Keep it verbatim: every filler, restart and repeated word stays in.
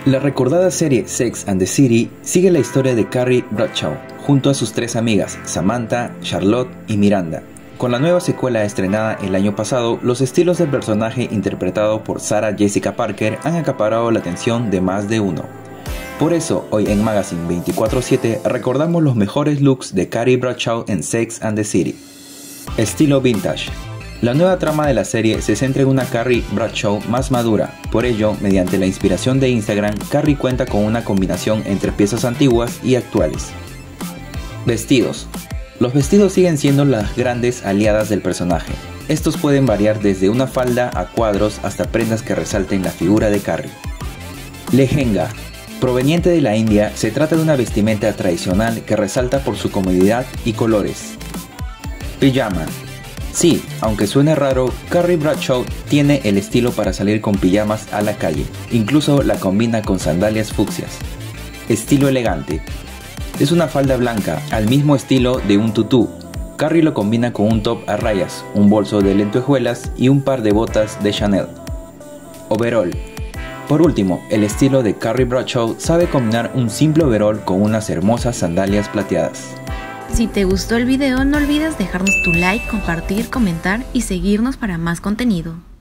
La recordada serie Sex and the City sigue la historia de Carrie Bradshaw junto a sus tres amigas, Samantha, Charlotte y Miranda. Con la nueva secuela estrenada el año pasado, los estilos del personaje interpretado por Sarah Jessica Parker han acaparado la atención de más de uno. Por eso, hoy en Magazine veinticuatro siete recordamos los mejores looks de Carrie Bradshaw en Sex and the City. Estilo vintage. La nueva trama de la serie se centra en una Carrie Bradshaw más madura. Por ello, mediante la inspiración de Instagram, Carrie cuenta con una combinación entre piezas antiguas y actuales. Vestidos. Los vestidos siguen siendo las grandes aliadas del personaje. Estos pueden variar desde una falda a cuadros hasta prendas que resalten la figura de Carrie. Lehenga. Proveniente de la India, se trata de una vestimenta tradicional que resalta por su comodidad y colores. Pijama. Sí, aunque suene raro, Carrie Bradshaw tiene el estilo para salir con pijamas a la calle, incluso la combina con sandalias fucsias. Estilo elegante. Es una falda blanca, al mismo estilo de un tutú. Carrie lo combina con un top a rayas, un bolso de lentejuelas y un par de botas de Chanel. Overall. Por último, el estilo de Carrie Bradshaw sabe combinar un simple overall con unas hermosas sandalias plateadas. Si te gustó el video, no olvides dejarnos tu like, compartir, comentar y seguirnos para más contenido.